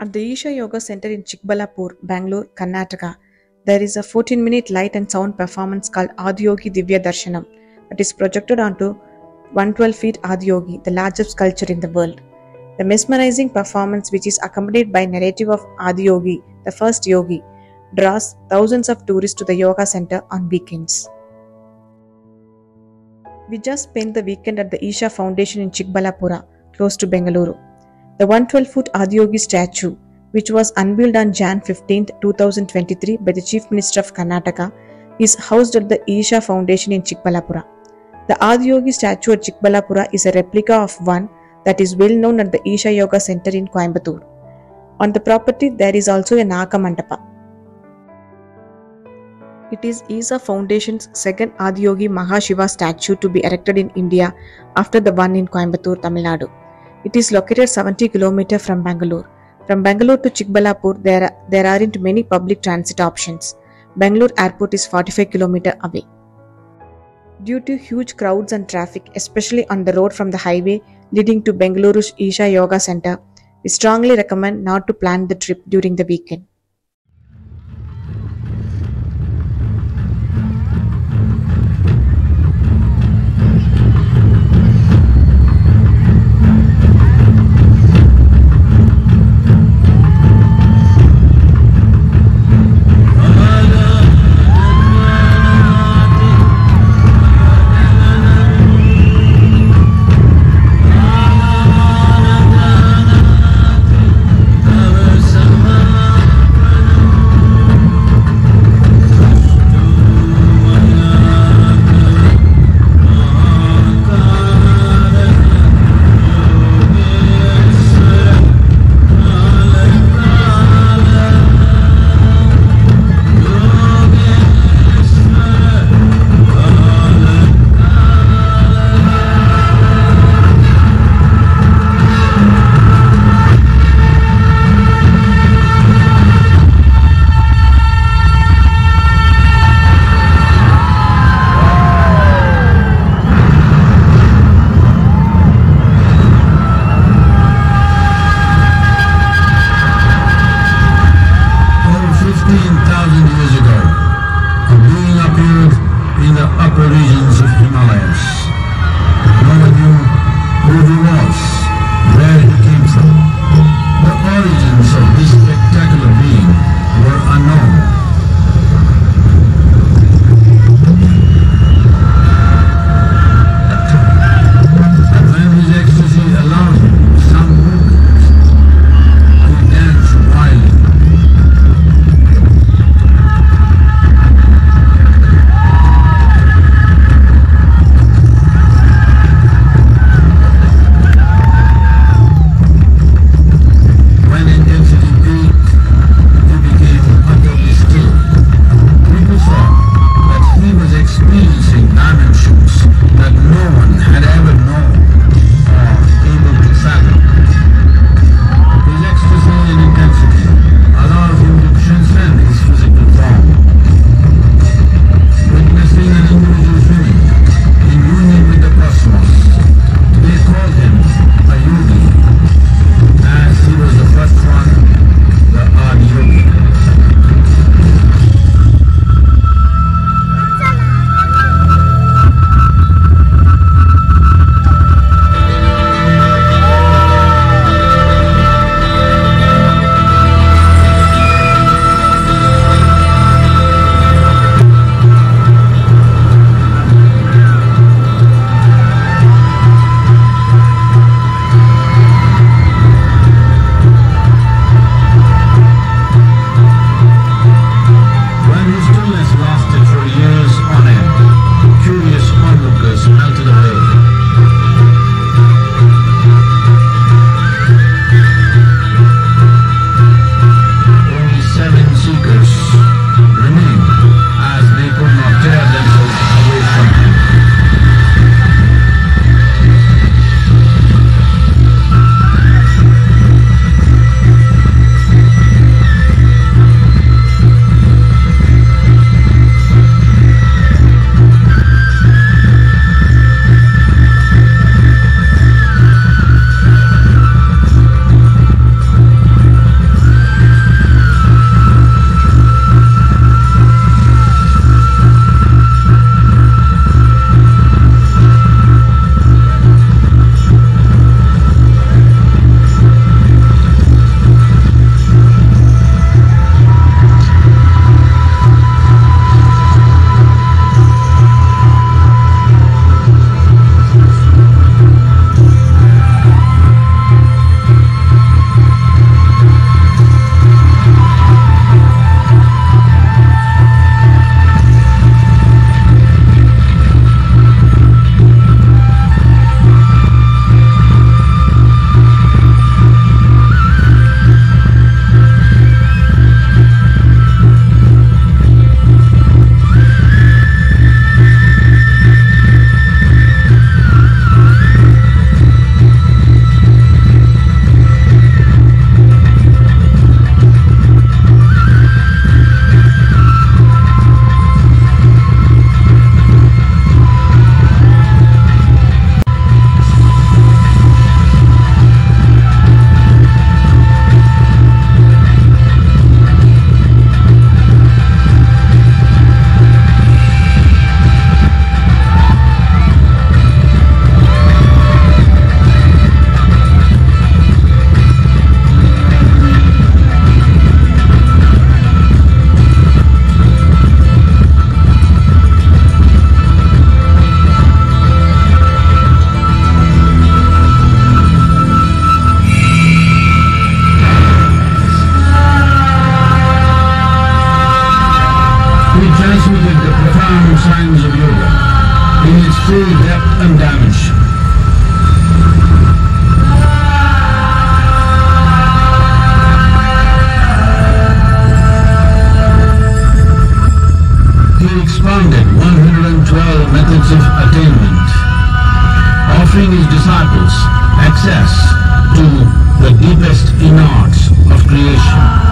At the Isha Yoga Center in Chikkaballapur, Bangalore, Karnataka, there is a 14-minute light and sound performance called Adiyogi Divya Darshanam that is projected onto 112 feet Adiyogi, the largest sculpture in the world. The mesmerizing performance, which is accompanied by narrative of Adiyogi, the first yogi, draws thousands of tourists to the yoga center on weekends. We just spent the weekend at the Isha Foundation in Chikkaballapura, close to Bangalore. The 112-foot Adiyogi statue, which was unveiled on Jan 15, 2023 by the Chief Minister of Karnataka, is housed at the Isha Foundation in Chikkaballapura. The Adiyogi statue at Chikkaballapura is a replica of one that is well known at the Isha Yoga Center in Coimbatore. On the property, there is also a Naka Mandapa. It is Isha Foundation's second Adiyogi Mahashiva statue to be erected in India after the one in Coimbatore, Tamil Nadu. It is located 70 km from Bangalore. From Bangalore to Chikkaballapur, there aren't many public transit options. Bangalore Airport is 45 km away. Due to huge crowds and traffic, especially on the road from the highway leading to Bengaluru's Isha Yoga Center, we strongly recommend not to plan the trip during the weekend. offering his disciples access to the deepest innards of creation.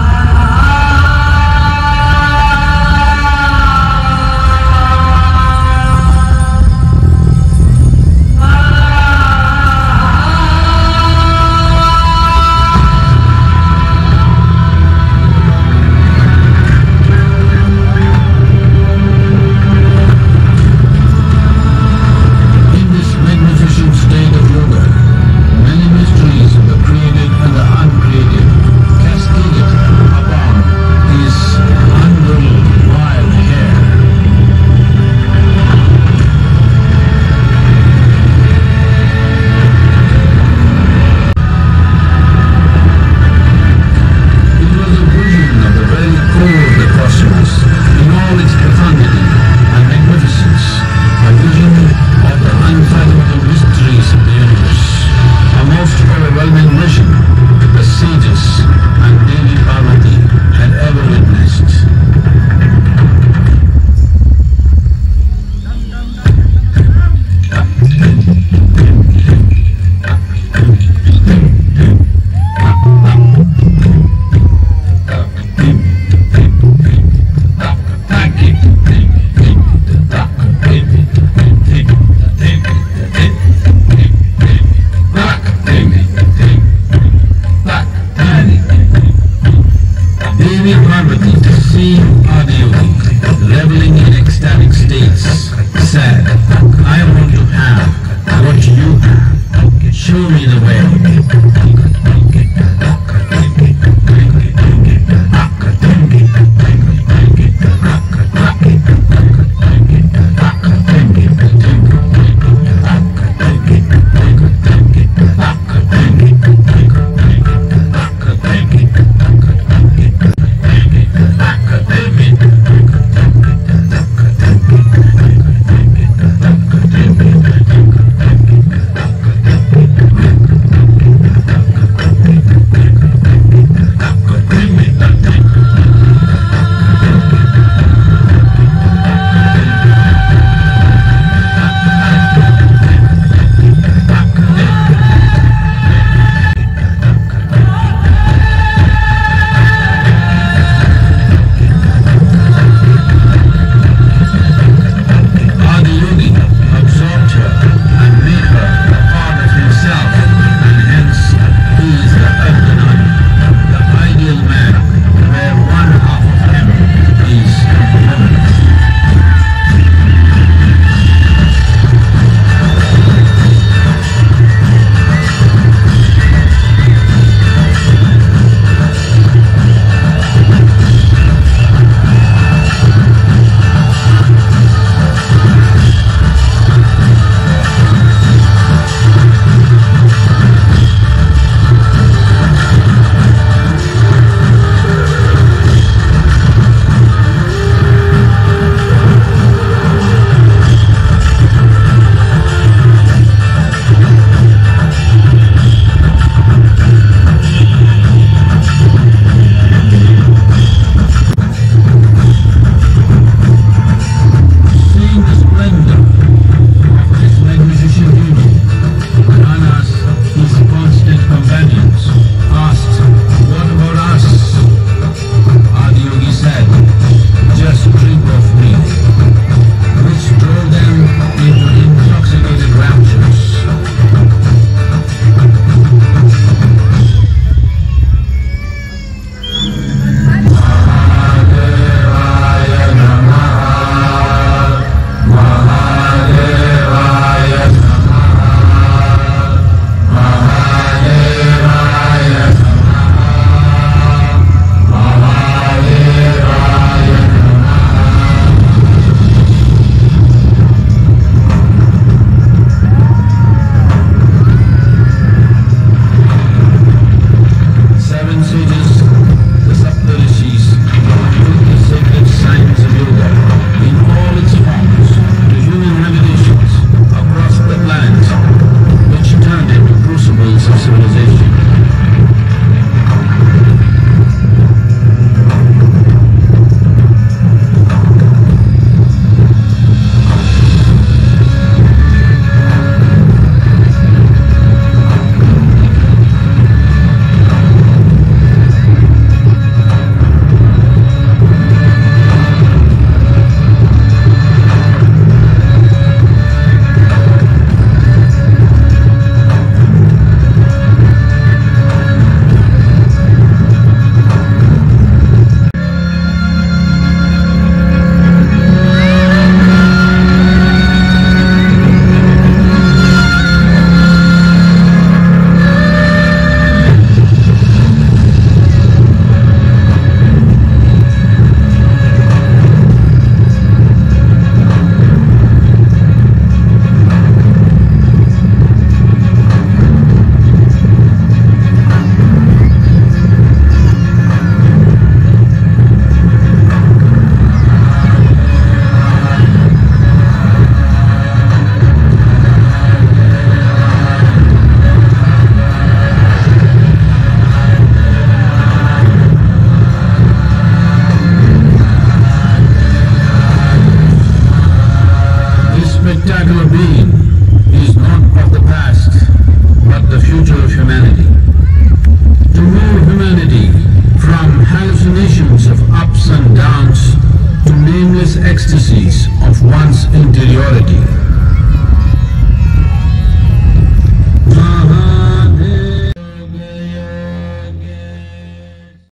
Show me